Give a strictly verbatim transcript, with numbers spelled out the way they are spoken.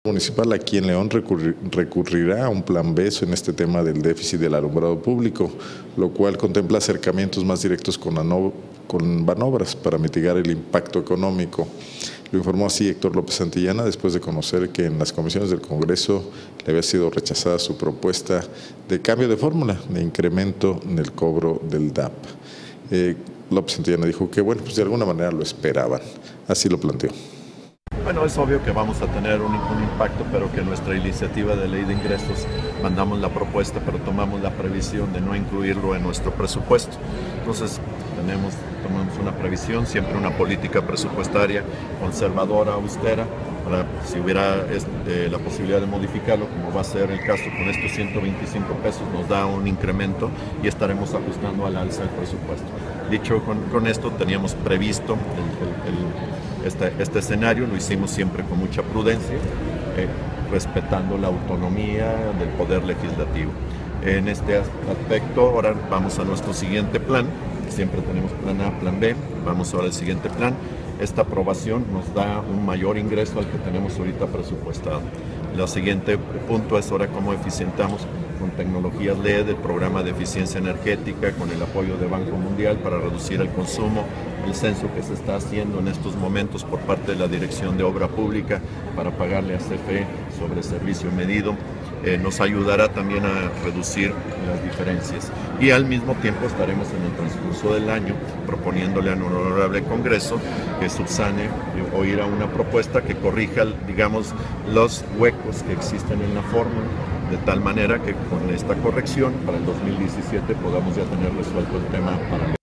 Municipal aquí en León recurrir, recurrirá a un plan B en este tema del déficit del alumbrado público, lo cual contempla acercamientos más directos con, Ano, con Banobras para mitigar el impacto económico. Lo informó así Héctor López Santillana después de conocer que en las comisiones del Congreso le había sido rechazada su propuesta de cambio de fórmula de incremento en el cobro del D A P. Eh, López Santillana dijo que bueno, pues de alguna manera lo esperaban, así lo planteó. Bueno, es obvio que vamos a tener un, un impacto, pero que nuestra iniciativa de ley de ingresos mandamos la propuesta, pero tomamos la previsión de no incluirlo en nuestro presupuesto. Entonces, tenemos, tomamos una previsión, siempre una política presupuestaria conservadora, austera, para si hubiera este, la posibilidad de modificarlo, como va a ser el caso con estos ciento veinticinco pesos, nos da un incremento y estaremos ajustando al alza el presupuesto. Dicho con, con esto, teníamos previsto el, el, el Este, este escenario, lo hicimos siempre con mucha prudencia, eh, respetando la autonomía del Poder Legislativo. En este aspecto, ahora vamos a nuestro siguiente plan, siempre tenemos plan A, plan B, vamos ahora al siguiente plan. Esta aprobación nos da un mayor ingreso al que tenemos ahorita presupuestado. El siguiente punto es ahora cómo eficientamos con tecnologías L E D, el programa de eficiencia energética, con el apoyo de Banco Mundial para reducir el consumo, el censo que se está haciendo en estos momentos por parte de la Dirección de Obra Pública para pagarle a C F E sobre servicio medido, eh, nos ayudará también a reducir las diferencias. Y al mismo tiempo estaremos en el transcurso del año proponiéndole al honorable Congreso que subsane o ir a una propuesta que corrija, digamos, los huecos que existen en la fórmula, de tal manera que con esta corrección para el dos mil diecisiete podamos ya tener resuelto el tema para